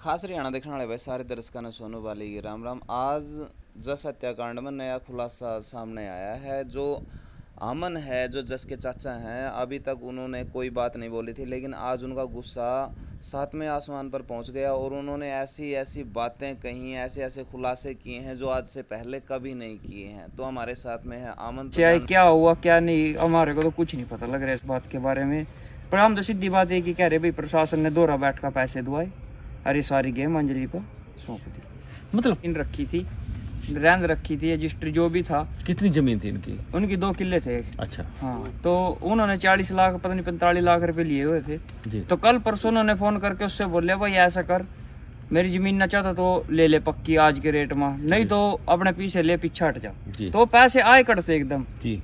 खास हरियाणा देखने वाले भाई सारे दर्शकों ने सोनू वाली की राम राम। आज जस हत्याकांड में नया खुलासा सामने आया है। जो अमन है, जो जस के चाचा हैं, अभी तक उन्होंने कोई बात नहीं बोली थी, लेकिन आज उनका गुस्सा सातवें आसमान पर पहुंच गया और उन्होंने ऐसी ऐसी बातें कही, ऐसे ऐसे खुलासे किए हैं जो आज से पहले कभी नहीं किए हैं। तो हमारे साथ में है अमन। चाहे क्या हुआ क्या नहीं, हमारे को तो कुछ नहीं पता लग रहा है इस बात के बारे में। पर हम तो सीधी बात है कि कह रहे भाई प्रशासन ने दोहरा बैठ का पैसे दुआए, अरे सारी गेम अंजलि पर सौंप दी। मतलब इन रखी थी, रेंद रखी थी, रजिस्ट्री जो भी था। कितनी जमीन थी इनकी? उनकी 2 किले थे। अच्छा हाँ, तो उन्होंने 40 लाख पता नहीं 45 लाख रुपए लिए हुए थे जी। तो कल परसों उन्होंने फोन करके उससे बोले भाई ऐसा कर, मेरी जमीन ना चाहता तो ले ले पक्की आज के रेट में, नहीं तो अपने पीछे ले, पीछे हट जा। तो पैसे आए कटते एकदम जी।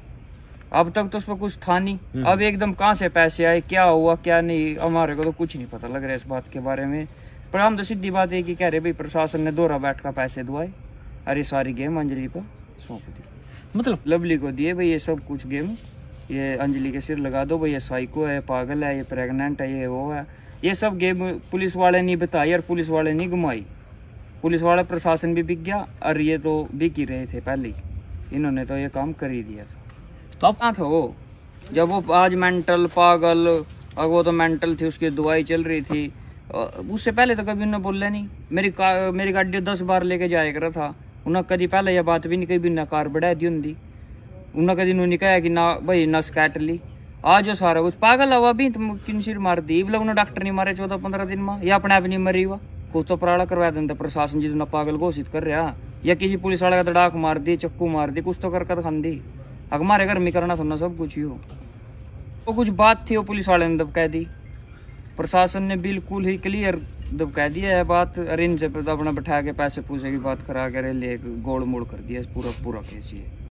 अब तक तो उसमें कुछ था नहीं, अब एकदम कहाँ से पैसे आए, क्या हुआ क्या नहीं, हमारे को तो कुछ नहीं पता लग रहा है इस बात के बारे में। पर हम तो सीधी बात है कि कह रहे भाई प्रशासन ने दोहरा बैठ का पैसे दुआए, अरे सारी गेम अंजलि पर सौंप दी। मतलब लवली को दिए भाई ये सब कुछ गेम, ये अंजलि के सिर लगा दो भाई, ये साइको है, पागल है, ये प्रेग्नेंट है, ये वो है, ये सब गेम पुलिस वाले नहीं बताई और पुलिस वाले नहीं घुमाई। पुलिस वाला प्रशासन भी बिक गया और ये तो बिक ही रहे थे पहले ही, इन्होंने तो ये काम कर ही दिया था। तो आप कहाँ था वो जब वो आज मेंटल पागल, और वो तो मेंटल थी, उसकी दवाई चल रही थी, उससे पहले तो कभी उन्होंने बोला नहीं। मेरी गाड़ी 10 बार लेके जाया करा था, उन्हें कभी पहले यह बात भी नहीं कही भी ना कार बढ़ा दी होंगी, उन्हें कभी उन्होंने कहा कि ना भाई नस काट ली। आज जो सारा कुछ पागल हुआ भी तो किन सिर मार दी, मतलब उन्हें डॉक्टर नहीं मारे 14-15 दिन में, या अपने आप नहीं मरी हुआ, कुछ तो पराड़ा करवा देता प्रशासन जी, पागल घोषित कर रहा, या किसी पुलिस वाले का तड़ाक मार दी, चक्कू मार दी, कुछ तो कर खान दी। हमारे घर में करना सुनना सब कुछ ही हो, वो कुछ बात थी वो पुलिस वाले ने दबका दी, प्रशासन ने बिल्कुल ही क्लियर दबका दिया है बात। अरे इनसे अपना बैठा के पैसे पूछे की बात करा के ले गोड़ मोड़ कर दिया पूरा केस ये।